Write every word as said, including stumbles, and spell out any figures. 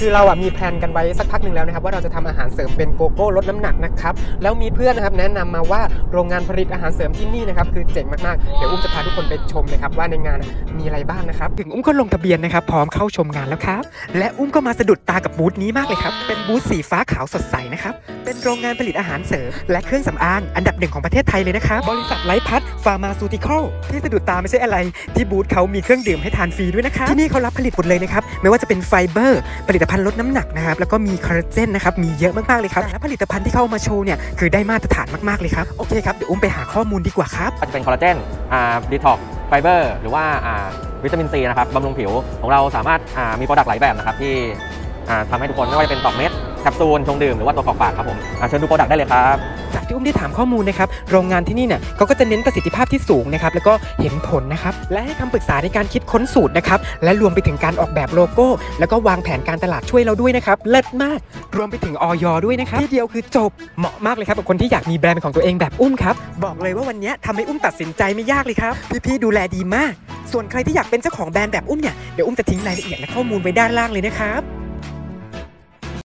คือเราอ่ะมีแพลนกันไว้สักพักหนึ่งแล้วนะครับว่าเราจะทำอาหารเสริมเป็นโกโก้ลดน้ำหนักนะครับแล้วมีเพื่อนนะครับแนะนำมาว่าโรงงานผลิตอาหารเสริมที่นี่นะครับคือเจ๋งมากๆเดี๋ยวอุ้มจะพาทุกคนไปชมเลยครับว่าในงานมีอะไรบ้างนะครับถึงอุ้มก็ลงทะเบียนนะครับพร้อมเข้าชมงานแล้วครับและอุ้มก็มาสะดุดตากับบูธนี้มากเลยครับเป็นบูธสีฟ้าขาวสดใสนะครับเป็นโรงงานผลิตอาหารเสริมและเครื่องสำอางอันดับหนึ่งของประเทศไทยเลยนะครับบริษัทไลฟ์พัฒน์ฟาร์มาซูติคอลที่สะดุดตาไม่ใช่อะไรที่บูธเขามีเครื่องดื่มให้ทานฟรีด้วยนะครับที่นี่เขารับผลิตหมดเลยนะครับไม่ว่าจะเป็นไฟเบอร์ผลิตภัณฑ์ลดน้ำหนักนะครับแล้วก็มีคอลลาเจนนะครับมีเยอะมากๆเลยครับและผลิตภัณฑ์ที่เข้ามาโชว์เนี่ยคือได้มาตรฐานมากๆเลยครับโอเคครับเดี๋ยวอุ้มไปหาข้อมูลดีกว่าครับจะเป็นคอลลาเจนอ่าดีท็อกไฟเบอร์หรือว่าอ่าวิตามินซีนะครับบำรุงผิวของเราสามารถอ่ามีโปรดักต์หลายแบบนะครับที่อ่าทำให้ทุกคนไม่ว่าจะเป็นตอกเม็ดแคปซูลชงดื่มหรือว่าตัวกรอกปากครับผมเชิญดูโปรดักต์ได้เลยครับจากที่อุ้มได้ถามข้อมูลนะครับโรงงานที่นี่เนี่ยเขาก็จะเน้นประสิทธิภาพที่สูงนะครับแล้วก็เห็นผลนะครับและให้คำปรึกษาในการคิดค้นสูตรนะครับและรวมไปถึงการออกแบบโลโก้แล้วก็วางแผนการตลาดช่วยเราด้วยนะครับเลิศมากรวมไปถึงอย.ด้วยนะครับที่เดียวคือจบเหมาะมากเลยครับกับคนที่อยากมีแบรนด์ของตัวเองแบบอุ้มครับบอกเลยว่าวันนี้ทำให้อุ้มตัดสินใจไม่ยากเลยครับพี่ๆดูแลดีมากส่วนใครที่อยากเป็นเจ้าของแบรนด์แบบอุ้มเนี่ยเดี๋ยวอุ้มจะทิ้งรายละเอียดและข้อมูลไว้ด้านล่างเลยนะครับ